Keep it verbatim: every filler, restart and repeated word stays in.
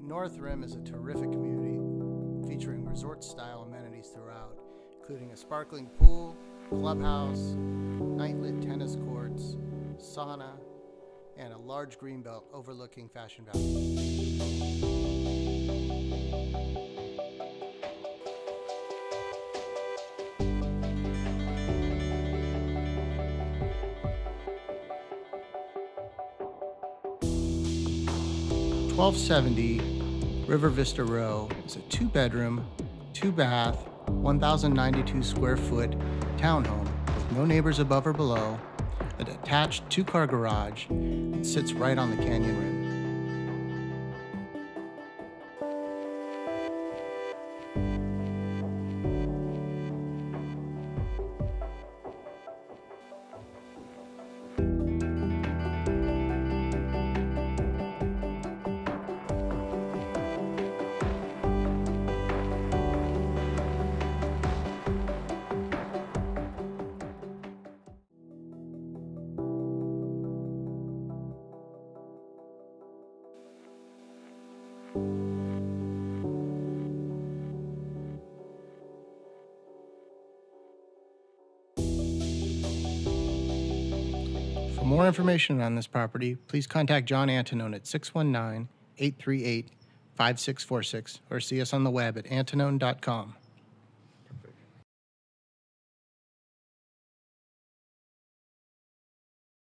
North Rim is a terrific community featuring resort-style amenities throughout, including a sparkling pool, clubhouse, nightlit tennis courts, sauna, and a large greenbelt overlooking Fashion Valley. twelve seventy River Vista Row is a two-bedroom, two-bath, one thousand ninety-two square foot townhome with no neighbors above or below, a detached two-car garage, and sits right on the canyon rim. For more information on this property, please contact John Antinone at six one nine, eight three eight, five six four six or see us on the web at antinone dot com.